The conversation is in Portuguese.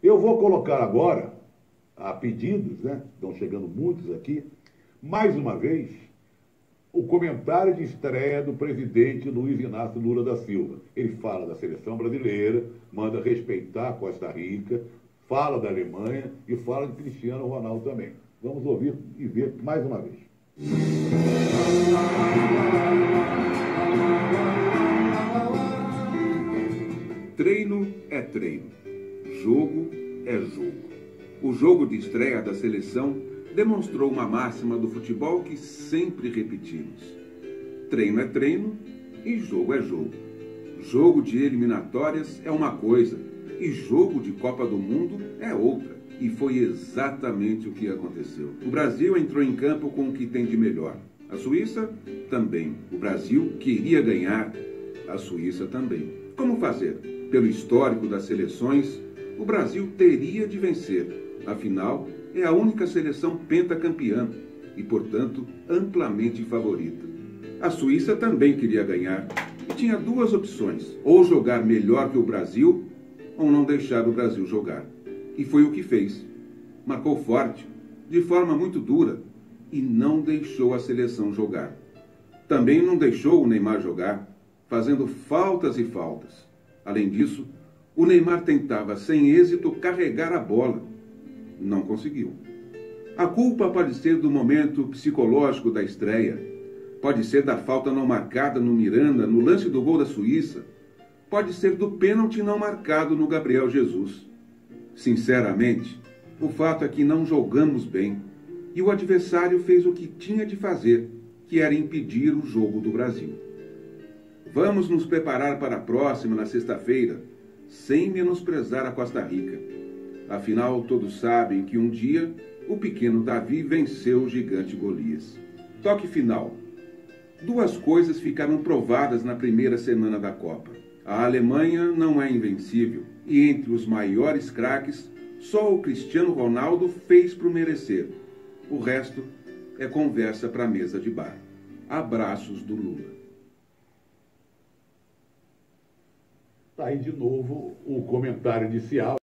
Eu vou colocar agora, a pedidos, né? Estão chegando muitos aqui, mais uma vez, o comentário de estreia do presidente Luiz Inácio Lula da Silva. Ele fala da seleção brasileira, manda respeitar a Costa Rica, fala da Alemanha e fala de Cristiano Ronaldo também. Vamos ouvir e ver mais uma vez. Treino é treino, jogo é jogo. O jogo de estreia da seleção demonstrou uma máxima do futebol que sempre repetimos. Treino é treino e jogo é jogo. Jogo de eliminatórias é uma coisa e jogo de Copa do Mundo é outra. E foi exatamente o que aconteceu. O Brasil entrou em campo com o que tem de melhor. A Suíça também. O Brasil queria ganhar. A Suíça também. Como fazer? Pelo histórico das seleções, o Brasil teria de vencer. Afinal, é a única seleção pentacampeã e, portanto, amplamente favorita. A Suíça também queria ganhar e tinha duas opções: ou jogar melhor que o Brasil ou não deixar o Brasil jogar. E foi o que fez. Marcou forte, de forma muito dura, e não deixou a seleção jogar. Também não deixou o Neymar jogar, fazendo faltas e faltas. Além disso, o Neymar tentava, sem êxito, carregar a bola. Não conseguiu. A culpa pode ser do momento psicológico da estreia, pode ser da falta não marcada no Miranda, no lance do gol da Suíça, pode ser do pênalti não marcado no Gabriel Jesus. Sinceramente, o fato é que não jogamos bem e o adversário fez o que tinha de fazer, que era impedir o jogo do Brasil. Vamos nos preparar para a próxima, na sexta-feira, sem menosprezar a Costa Rica. Afinal, todos sabem que um dia o pequeno Davi venceu o gigante Golias. Toque final. Duas coisas ficaram provadas na primeira semana da Copa. A Alemanha não é invencível e entre os maiores craques, só o Cristiano Ronaldo fez por merecer. O resto é conversa para a mesa de bar. Abraços do Lula. Tá aí de novo o comentário inicial.